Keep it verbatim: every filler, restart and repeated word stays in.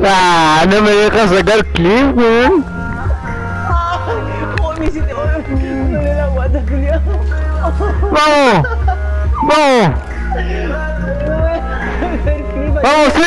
Ah, no me dejas sacar clip, weón. Oh, me hiciste, oh, me duele la guata, culiao. ¡Vamos! ¡Vamos! El clip ahí. ¡Vamos,